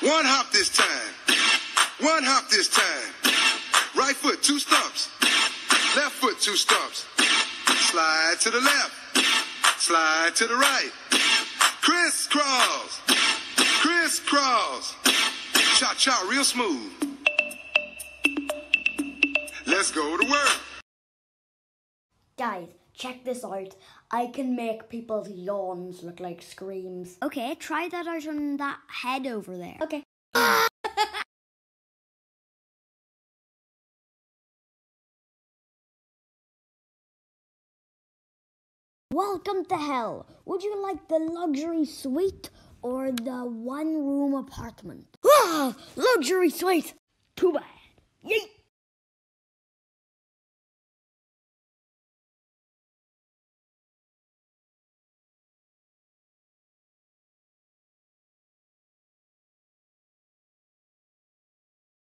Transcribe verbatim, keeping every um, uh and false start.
One hop this time. One hop this time. Right foot, two stumps. Left foot, two stumps. Slide to the left. Slide to the right. Crisscross. Crisscross. Cha-cha real smooth. Let's go to work. Guys, check this out. I can make people's yawns look like screams. Okay, try that out on that head over there. Okay. Welcome to hell. Would you like the luxury suite or the one-room apartment? Ah, luxury suite. Too bad. Yeet.